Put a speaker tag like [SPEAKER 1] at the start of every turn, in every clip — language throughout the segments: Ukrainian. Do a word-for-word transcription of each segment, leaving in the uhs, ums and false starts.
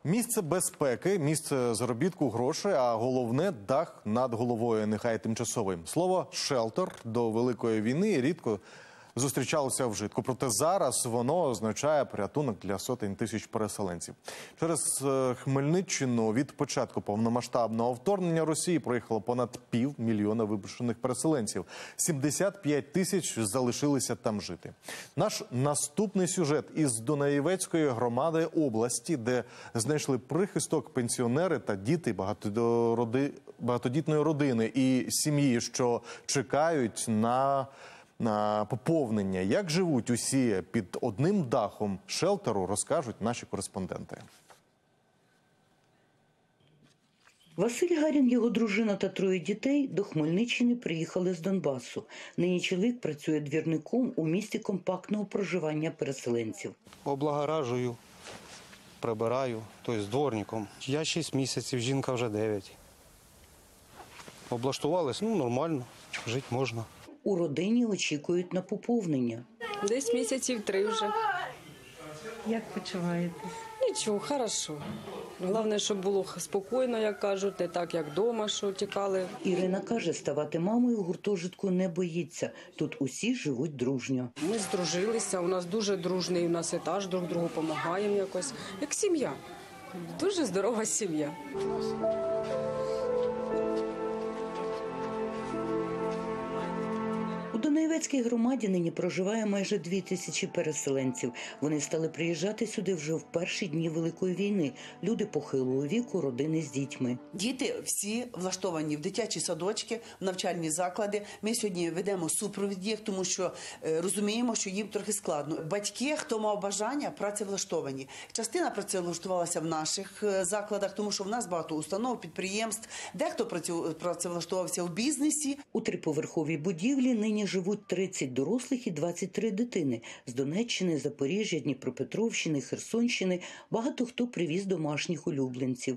[SPEAKER 1] Місце безпеки, місце заробітку, грошей, а головне – дах над головою, нехай тимчасовий. Слово «шелтер» до Великої війни рідко зустрічалося в вжитку. Проте зараз воно означає порятунок для сотень тисяч переселенців. Через Хмельниччину від початку повномасштабного вторгнення Росії проїхало понад півмільйона вимушених переселенців. сімдесят п'ять тисяч залишилися там жити. Наш наступний сюжет із Дунаєвецької громади області, де знайшли прихисток пенсіонери та діти багатодітної родини і сім'ї, що чекають на... на поповнення. Як живуть усі під одним дахом шелтеру, розкажуть наші кореспонденти.
[SPEAKER 2] Василь Гарін, його дружина та троє дітей до Хмельниччини приїхали з Донбасу. Нині чоловік працює двірником у місті компактного проживання переселенців.
[SPEAKER 3] Облагоражую, прибираю, тобто дворником. Я шість місяців, жінка вже дев'ять. Облаштувались, ну нормально, жити можна.
[SPEAKER 2] У родині очікують на поповнення.
[SPEAKER 4] Десь місяців три вже.
[SPEAKER 5] Як почуваєтесь?
[SPEAKER 4] Нічого, хорошо. Головне, щоб було спокійно, як кажуть, не так, як вдома, що тікали.
[SPEAKER 2] Ірина каже, ставати мамою у гуртожитку не боїться. Тут усі живуть дружньо.
[SPEAKER 4] Ми здружилися, у нас дуже дружний, у нас етаж, друг другу допомагаємо якось. Як сім'я. Дуже здорова сім'я.
[SPEAKER 2] У Дунаєвецькій громаді нині проживає майже дві тисячі переселенців. Вони стали приїжджати сюди вже в перші дні Великої війни. Люди похилого віку, родини з дітьми.
[SPEAKER 6] Діти всі влаштовані в дитячі садочки, в навчальні заклади. Ми сьогодні ведемо супровід їх, тому що е, розуміємо, що їм трохи складно. Батьки, хто мав бажання, працевлаштовані. Частина працевлаштувалася в наших е, закладах, тому що в нас багато установ, підприємств. Дехто працевлаштувався в бізнесі.
[SPEAKER 2] У триповерховій будівлі нині живуть тридцять дорослих і двадцять три дитини. З Донеччини, Запоріжжя, Дніпропетровщини, Херсонщини багато хто привіз домашніх улюбленців.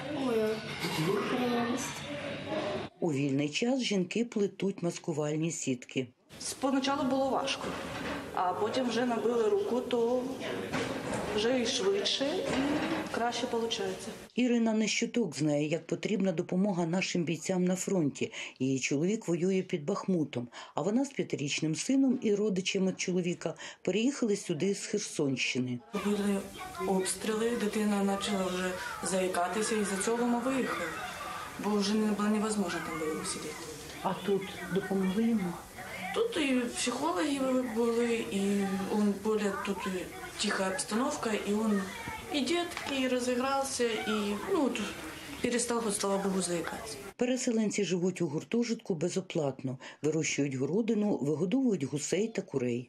[SPEAKER 2] У вільний час жінки плетуть маскувальні сітки.
[SPEAKER 7] Спочатку було важко, а потім вже набили руку, то вже і швидше, і краще виходить.
[SPEAKER 2] Ірина Нещуток знає, як потрібна допомога нашим бійцям на фронті. Її чоловік воює під Бахмутом, а вона з п'ятирічним сином і родичами чоловіка переїхали сюди з Херсонщини.
[SPEAKER 7] Були обстріли, дитина почала вже заїкатися, і за цього ми виїхали, бо вже не було невозможно там було сидіти.
[SPEAKER 2] А тут допомогли йому?
[SPEAKER 7] Тут і психологи були, і он более тут тихая обстановка, и он и детки, и разыгрался, и ну, перестал, хоть, слава Богу, заикаться.
[SPEAKER 2] Переселенці живуть у гуртожитку безоплатно, вирощують городину, вигодовують гусей та курей.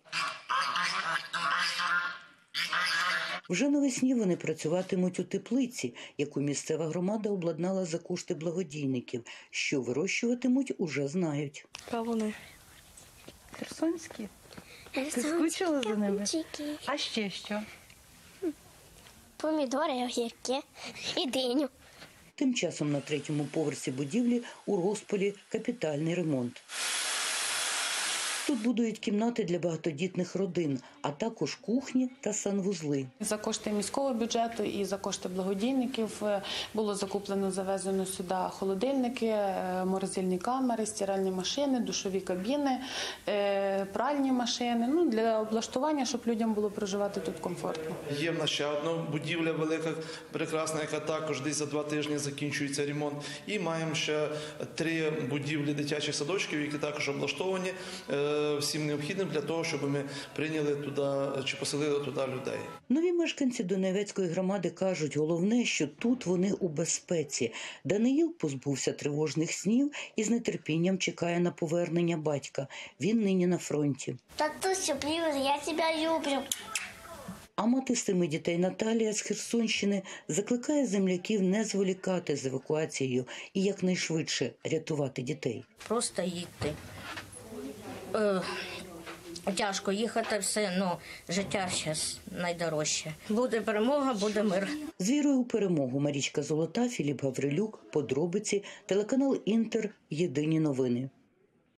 [SPEAKER 2] Вже навесні вони працюватимуть у теплиці, яку місцева громада обладнала за кошти благодійників. Що вирощуватимуть, уже знають.
[SPEAKER 5] Кавуни. Херсонські? Ти скучила за ними? А ще що?
[SPEAKER 8] Помідори, огірки і диню.
[SPEAKER 2] Тим часом на третьому поверсі будівлі у розпалі капітальний ремонт. Тут будують кімнати для багатодітних родин, а також кухні та санвузли.
[SPEAKER 9] За кошти міського бюджету і за кошти благодійників було закуплено, завезено сюди холодильники, морозильні камери, стиральні машини, душові кабіни, пральні машини. Ну, для облаштування, щоб людям було проживати тут комфортно.
[SPEAKER 10] Є в нас ще одна будівля велика, прекрасна, яка також десь за два тижні закінчується ремонт. І маємо ще три будівлі дитячих садочків, які також облаштовані всім необхідним для того, щоб ми прийняли туди чи поселили туди людей.
[SPEAKER 2] Нові мешканці Дунаєвецької громади кажуть, головне, що тут вони у безпеці. Даниїл позбувся тривожних снів і з нетерпінням чекає на повернення батька. Він нині на фронті.
[SPEAKER 8] Татусю, привіт, я тебе люблю.
[SPEAKER 2] А мати семи дітей Наталія з Херсонщини закликає земляків не зволікати з евакуацією і якнайшвидше рятувати дітей.
[SPEAKER 11] Просто їдьте. Е, тяжко їхати, все, ну, життя зараз найдорожче. Буде перемога, буде мир.
[SPEAKER 2] З вірою у перемогу. Марічка Золота, Філіп Гаврилюк, подробиці, телеканал Інтер, єдині новини.